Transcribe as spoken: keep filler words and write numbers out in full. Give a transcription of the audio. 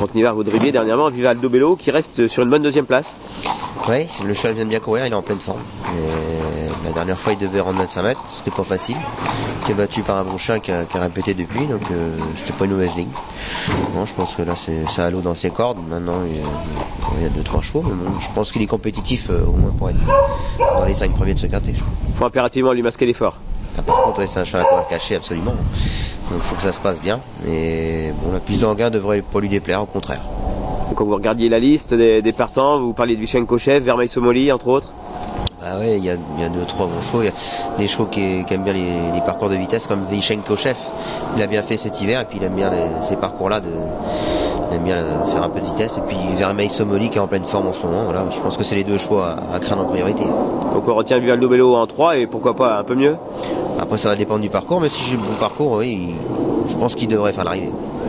Franck Nivard, vous driviez dernièrement Vivaldo Bello qui reste sur une bonne deuxième place. Oui, le cheval vient de bien courir, il est en pleine forme. Et la dernière fois, il devait rendre vingt-cinq mètres, c'était pas facile. Il était battu par un bon chien qui a, qui a répété depuis, donc euh, c'était pas une mauvaise ligne. Bon, je pense que là, c'est à l'eau dans ses cordes. Maintenant, il y a, il y a deux trois chevaux, mais bon, je pense qu'il est compétitif euh, au moins pour être dans les cinq premiers de ce quintet. Il faut impérativement lui masquer l'effort. Ah, par contre, ouais, c'est un cheval à courir caché, absolument. Donc il faut que ça se passe bien. Et bon, la piste d'Anguin devrait pas lui déplaire, au contraire. Quand vous regardiez la liste des, des partants, vous parliez de Vichenkochev, Vermeil Somoli, entre autres. Ah ouais, il y a, y a deux, trois bons chevaux. Il y a des chevaux qui, qui aiment bien les, les parcours de vitesse, comme Vichenkochev. Il a bien fait cet hiver, et puis il aime bien les, ces parcours-là. De, il aime bien faire un peu de vitesse. Et puis Vermeil Somoli qui est en pleine forme en ce moment. Voilà, je pense que c'est les deux chevaux à, à craindre en priorité. Donc on retient Vivaldo Bello en trois, et pourquoi pas un peu mieux. Après, ça va dépendre du parcours, mais si j'ai le bon parcours, oui, je pense qu'il devrait faire l'arrivée.